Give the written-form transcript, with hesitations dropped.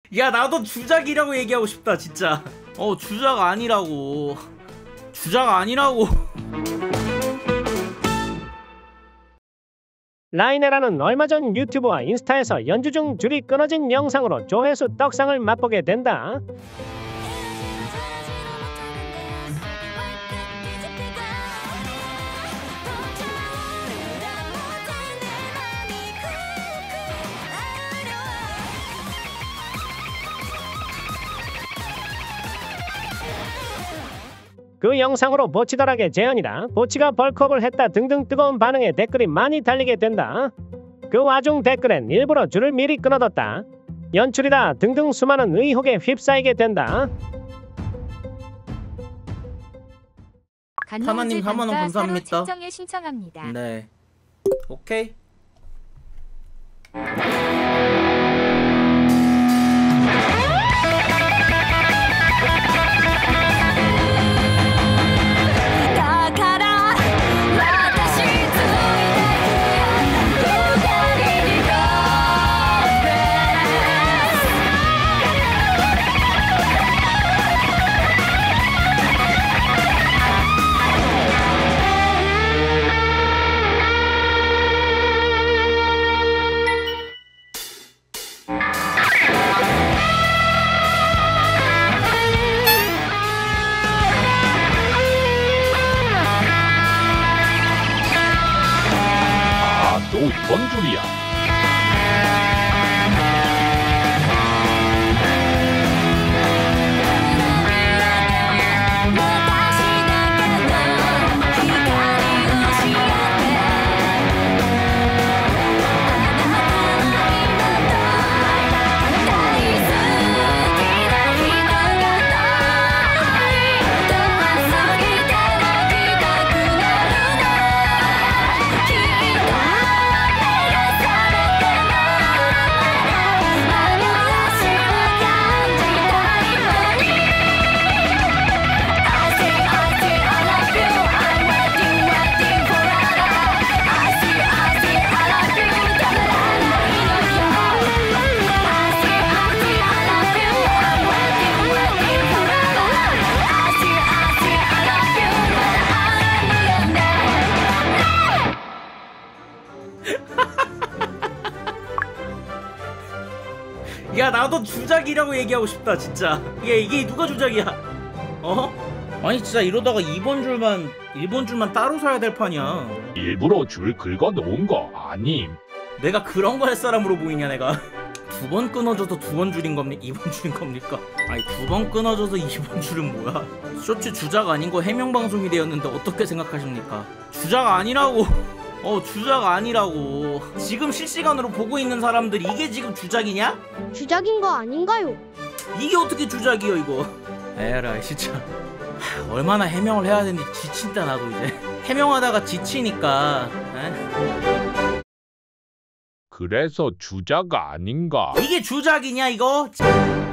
야 나도 주작이라고 얘기하고 싶다 진짜. 주작 아니라고. 주작 아니라고. 라이네라는 얼마 전 유튜브와 인스타에서 연주 중 줄이 끊어진 영상으로 조회수 떡상을 맛보게 된다. 그 영상으로 보치더락의 재현이다, 보치가 벌크업을 했다 등등 뜨거운 반응에 댓글이 많이 달리게 된다. 그 와중 댓글엔 일부러 줄을 미리 끊어뒀다, 연출이다 등등 수많은 의혹에 휩싸이게 된다. 하나님 4만원 감사합니다. 채정에 신청합니다. 네. 오케이. 또 이번 줄이야. 야 나도 주작이라고 얘기하고 싶다 진짜. 이게 누가 주작이야? 아니 진짜 이러다가 1번 줄만 따로 사야 될 판이야. 일부러 줄 긁어 놓은 거 아님. 내가 그런 거 할 사람으로 보이냐 내가. 2번 끊어져서 2번 줄인 겁니까? 2번 줄인 겁니까? 아니 2번 끊어져서 2번 줄은 뭐야? 쇼츠 주작 아닌 거 해명방송이 되었는데 어떻게 생각하십니까? 주작 아니라고. 주작 아니라고. 지금 실시간으로 보고 있는 사람들 이게 지금 주작이냐? 주작인 거 아닌가요? 이게 어떻게 주작이요 이거. 에라이 진짜. 얼마나 해명을 해야 되는지 지친다 나도 이제. 해명하다가 지치니까. 그래서 주작 아닌가? 이게 주작이냐 이거?